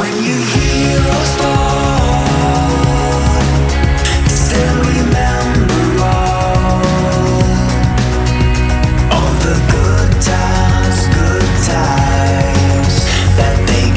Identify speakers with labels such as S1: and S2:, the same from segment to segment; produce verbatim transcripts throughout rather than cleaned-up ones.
S1: When you hear us fall, still remember all of the good times, good times that they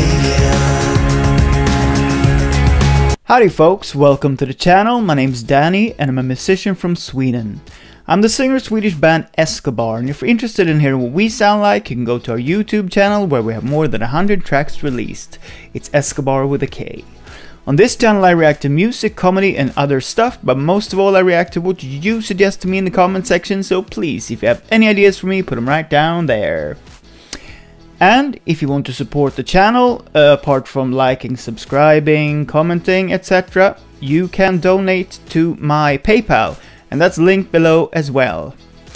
S1: gave you.
S2: Howdy folks, welcome to the channel. My name's Danny and I'm a musician from Sweden. I'm the singer of Swedish band Escobar, and if you're interested in hearing what we sound like, you can go to our YouTube channel where we have more than one hundred tracks released. It's Escobar with a K. On this channel I react to music, comedy and other stuff, but most of all I react to what you suggest to me in the comment section, so please, if you have any ideas for me, put them right down there. And if you want to support the channel, uh, apart from liking, subscribing, commenting, et cetera, you can donate to my PayPal, and that's linked below as well.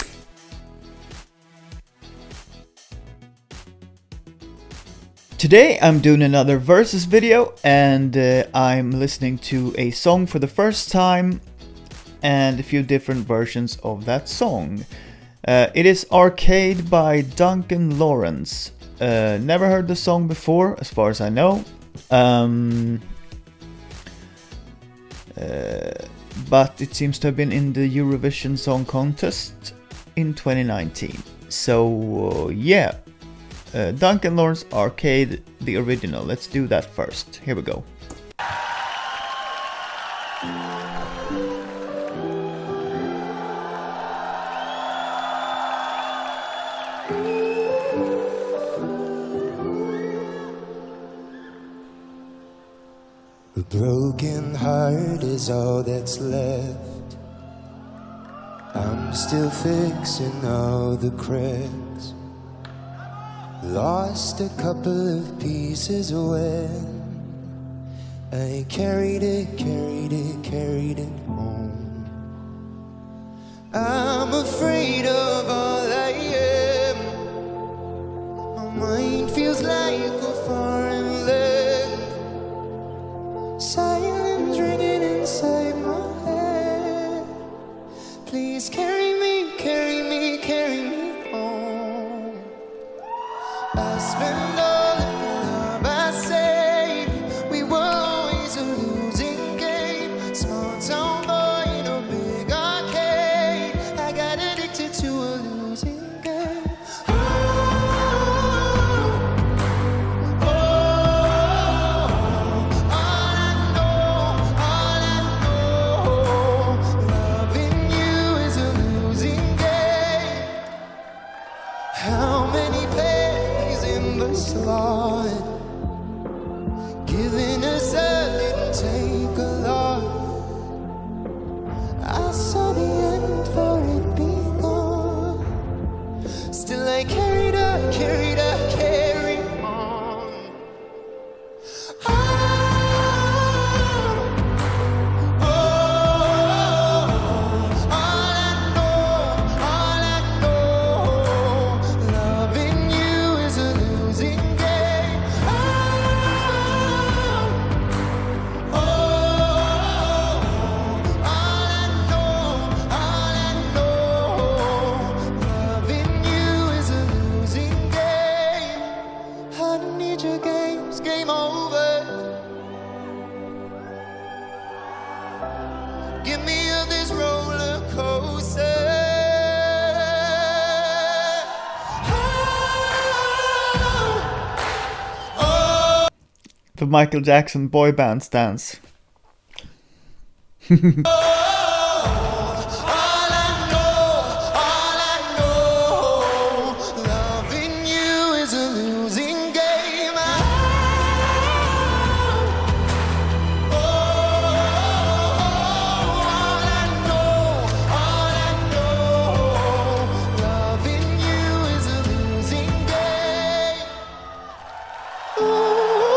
S2: Today I'm doing another versus video, and uh, I'm listening to a song for the first time and a few different versions of that song. Uh, it is Arcade by DUNCAN LAURENCE. Uh, never heard the song before, as far as I know. Um, uh, but it seems to have been in the Eurovision Song Contest in twenty nineteen. So, uh, yeah. Uh, DUNCAN LAURENCE Arcade, the original. Let's do that first. Here we go.
S3: A broken heart is all that's left. I'm still fixing all the cracks. Lost a couple of pieces when I carried it, carried it, carried it home. I'm afraid of all I am. My mind feels like a foreign land. Silence ringing inside my head. Please carry me, carry me, carry me home. I spent all of the love I saved. We were always a losing game. Small town boy in a big arcade. I got addicted to a losing game. Oh, oh, all I know, all I know, loving you is a losing game. How many plays in the slot, giving us a little, take a lot. I saw the end for it being gone. Still I carried on, carried on, carried on. Oh, oh, all I know, all I know, loving you is a losing game. Oh, oh, all I know, all I know, loving you is a losing game. I don't need your games, game over. Give me of this roller coaster. Oh,
S2: The Michael Jackson boy band stance.
S3: all I know, all I know, loving you is a losing game. Oh, all I know, all I know, loving you is a losing game. Ooh.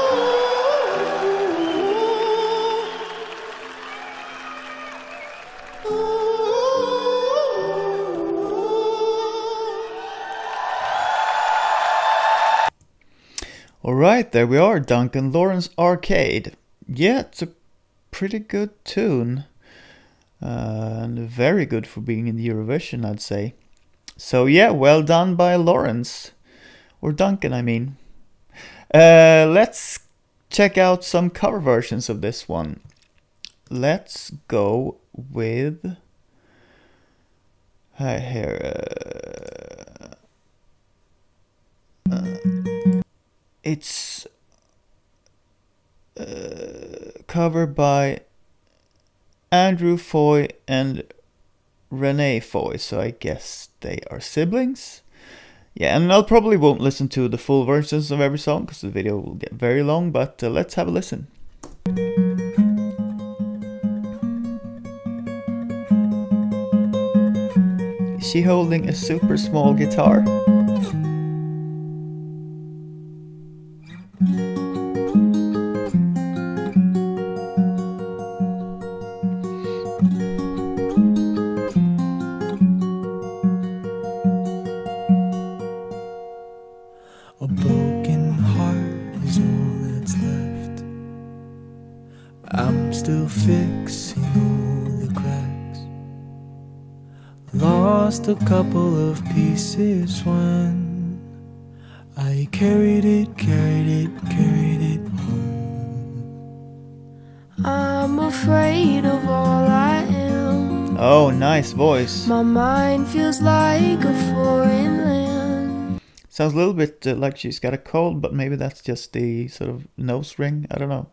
S2: Alright, there we are, DUNCAN LAURENCE Arcade. Yeah, it's a pretty good tune. Uh, and very good for being in the Eurovision, I'd say. So yeah, well done by Laurence. Or Duncan, I mean. Uh, let's check out some cover versions of this one. Let's go with uh, here. Uh, uh, it's uh, covered by Andrew Foy and Renee Foy, so I guess they are siblings. Yeah, and I'll probably won't listen to the full versions of every song because the video will get very long, but uh, let's have a listen. Is she holding a super small guitar?
S1: A broken heart is all that's left. I'm still fixing all the cracks. Lost a couple of pieces when I carried it, carried it, carried it home.
S4: I'm afraid of all I am.
S2: Oh, nice voice.
S4: My mind feels like a foreign land.
S2: Sounds a little bit uh, like she's got a cold, but maybe that's just the sort of nose ring. I don't know.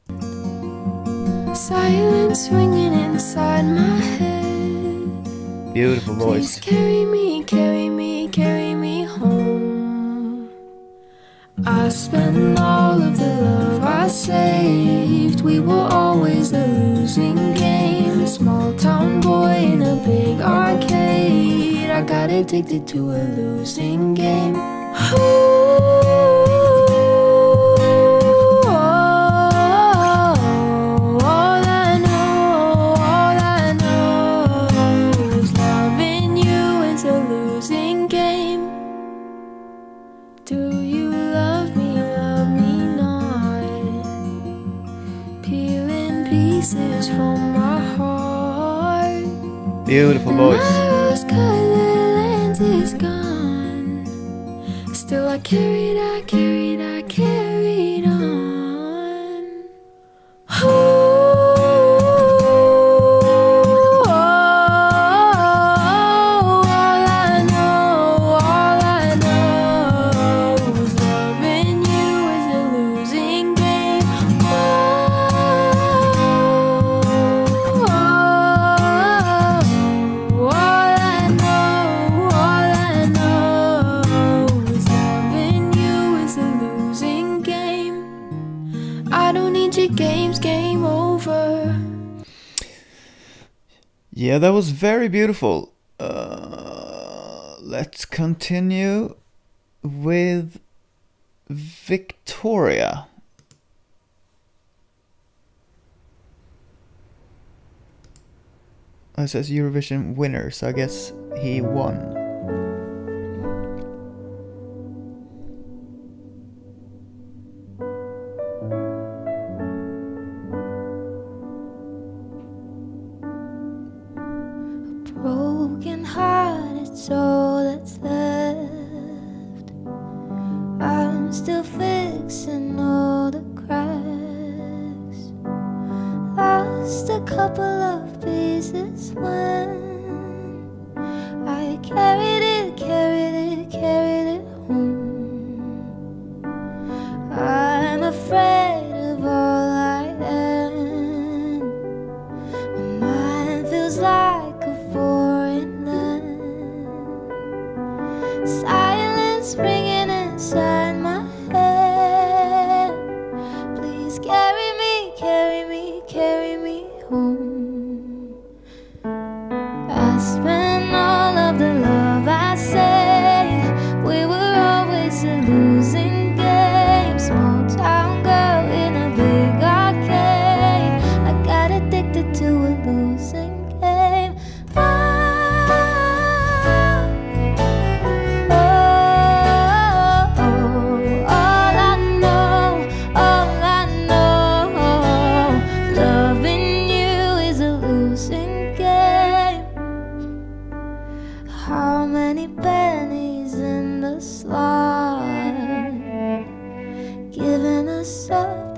S4: Silence ringing inside my head.
S2: Beautiful voice.
S4: Please carry me, carry me, carry me home. I spent all of the love I saved. We were always the losing game. A small town boy in a big arcade. I got addicted to a losing game. From my heart,
S2: beautiful voice.
S4: My rose-colored land is gone. Still I carried, I carried, I carried on. Ooh, all I know, all I know is loving you is a losing game. Games, game over.
S2: Yeah, that was very beautiful. Uh, let's continue with Victoria. It says Eurovision winner, so I guess he won.
S4: Broken heart, it's all that's left. I'm still fixing all the cracks. Lost a couple of pieces when I carried it, carried it, carried it home. I'm afraid of all I am. My mind feels like foreign land. Silence ringing inside my head. Please carry me, carry me, carry me home. I spent all of the love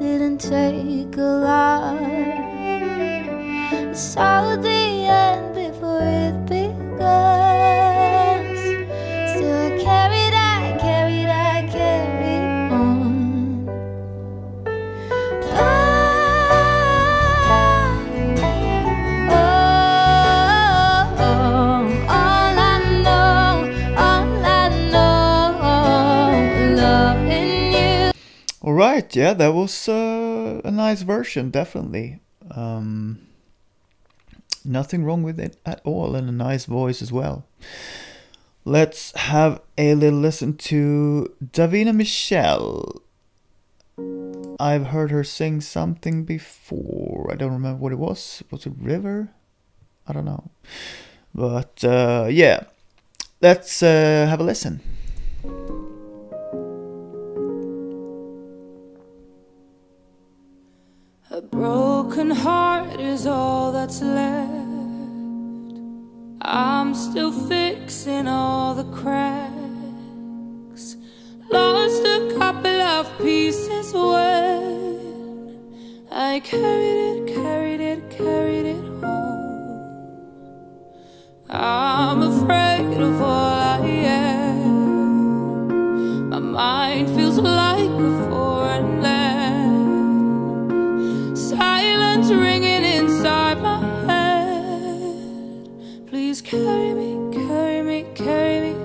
S4: didn't take a lot. I saw the end before it began. Still I carried, I carried, I carried on. Oh, oh, oh, all I know, all I know, loving you.
S2: All right, yeah, that was uh, a nice version, definitely. Um, nothing wrong with it at all, and a nice voice as well. Let's have a little listen to Davina Michelle. I've heard her sing something before. I don't remember what it was. Was it River? I don't know. But uh, yeah, let's uh, have a listen.
S5: A broken heart is all that's left. I'm still fixing all the cracks. Lost a couple of pieces when I carried it, carried it, carried it home. I'm afraid of all I am. My mind feels like a foreign land. Silence ringing inside my head. Please carry me, carry me, carry me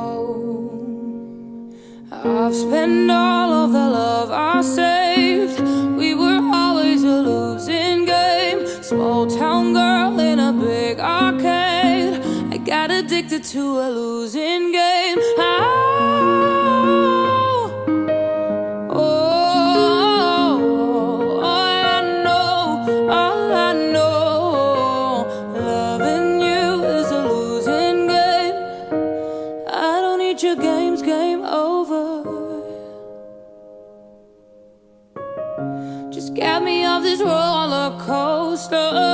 S5: home. I've spent all of the love I saved. We were always a losing game. Small town girl in a big arcade. I got addicted to a losing game. Oh, oh, all I know, all I know, loving you is a losing game. I don't need your games, game over. Just get me off this roller coaster.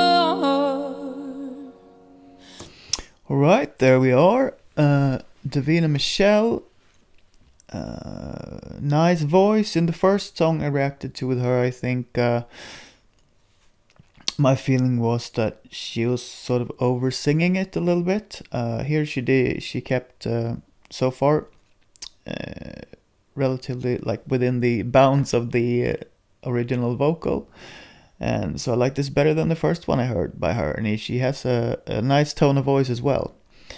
S2: Alright, there we are. Uh, Davina Michelle. Uh, nice voice. In the first song I reacted to with her, I think uh, my feeling was that she was sort of over singing it a little bit. Uh, here she did. She kept uh, so far uh, relatively like within the bounds of the uh, original vocal. And so I like this better than the first one I heard by her, and she has a, a nice tone of voice as well.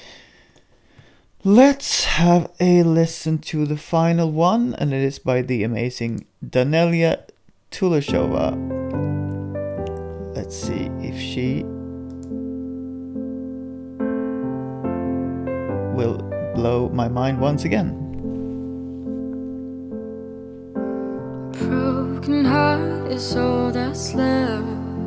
S2: Let's have a listen to the final one, and it is by the amazing DANELIYA, TULESHOVA. Let's see if she will blow my mind once again.
S4: Broken heart is all that's left.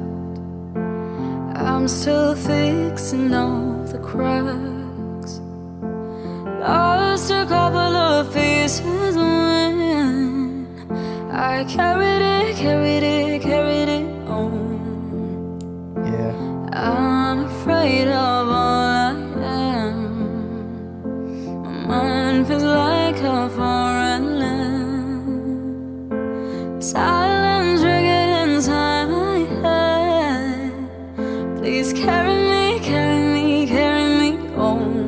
S4: I'm still fixing all the cracks. Lost a couple of pieces when I carried it, carried it, carried it home.
S2: Yeah.
S4: I'm afraid of all I am. My mind feels like a foreign land. Silence ringing inside my head. Please carry me, carry me, carry me home.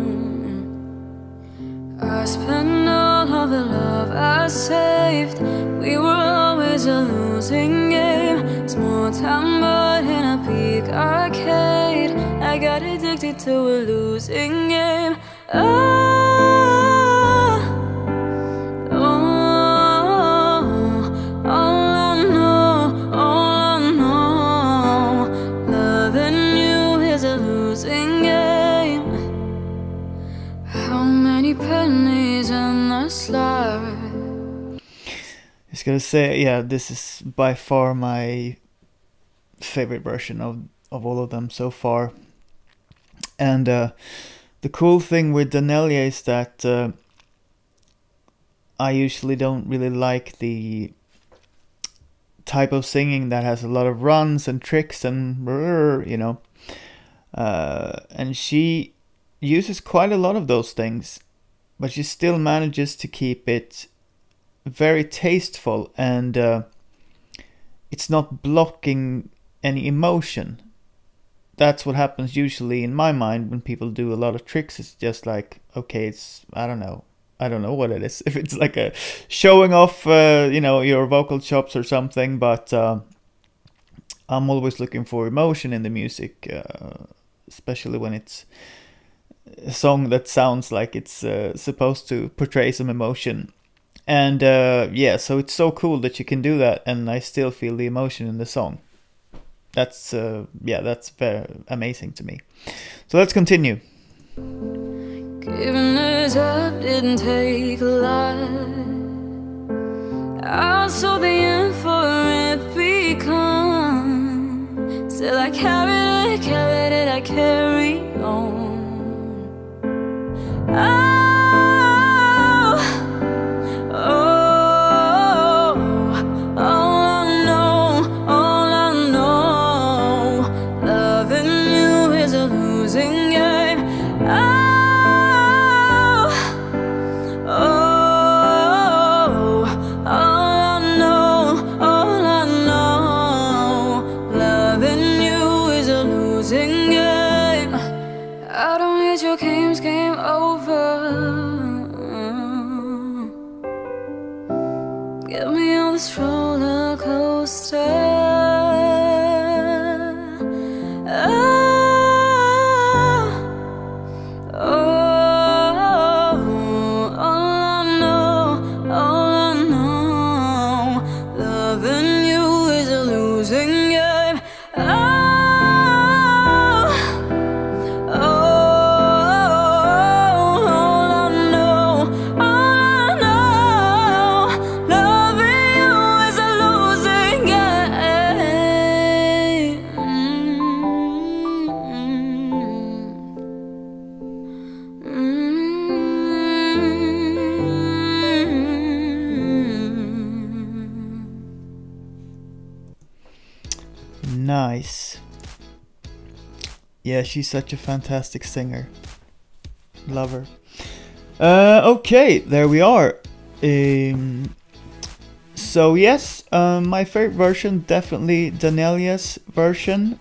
S4: I spent all of the love I saved. We were always a losing game. Small town but in a big arcade. I got addicted to a losing game. Oh, oh, all I know, all I know, loving you is a losing game. How many pennies in the slide?
S2: Just gonna say, yeah, this is by far my favorite version of, of all of them so far. And uh, the cool thing with DANELIYA is that uh, I usually don't really like the type of singing that has a lot of runs and tricks and brrr, you know. Uh, and she uses quite a lot of those things, but she still manages to keep it very tasteful and uh, it's not blocking any emotion. That's what happens usually in my mind when people do a lot of tricks. It's just like, okay, it's, I don't know. I don't know what it is. If it's like a showing off, uh, you know, your vocal chops or something. But uh, I'm always looking for emotion in the music, uh, especially when it's a song that sounds like it's uh, supposed to portray some emotion. And uh, yeah, so it's so cool that you can do that, and I still feel the emotion in the song. That's, uh, yeah, that's very amazing to me. So let's continue.
S5: Giving us up didn't take a lot. I saw the end for it become. Still I carried it, carried it, I carry on. I
S2: Nice. Yeah, she's such a fantastic singer. Love her. Uh, okay, there we are. Um, so yes, um, my favorite version, definitely Daneliya's version.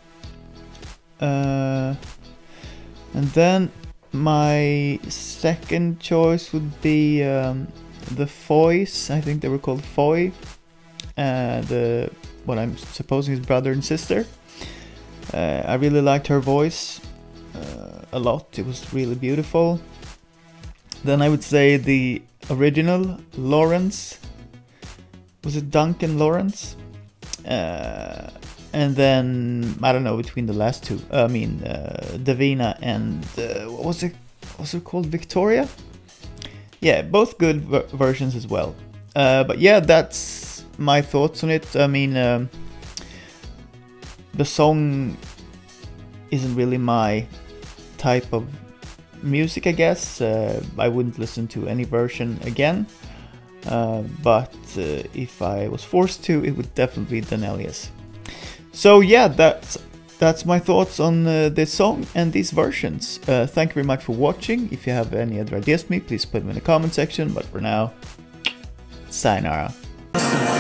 S2: Uh, and then my second choice would be um, the Foys. I think they were called Foy. Uh, the what I'm supposing is brother and sister. Uh, I really liked her voice uh, a lot. It was really beautiful. Then I would say the original LAURENCE. Was it DUNCAN LAURENCE? Uh, and then I don't know between the last two. I mean uh, DIVINA and uh, what was it? What was it called? Victoria? Yeah, both good ver versions as well. Uh, but yeah, that's my thoughts on it. I mean, um, the song isn't really my type of music, I guess. Uh, I wouldn't listen to any version again. Uh, but uh, if I was forced to, it would definitely be Daneliya's. So yeah, that's that's my thoughts on uh, this song and these versions. Uh, thank you very much for watching. If you have any other ideas for me, please put them in the comment section. But for now, sayonara.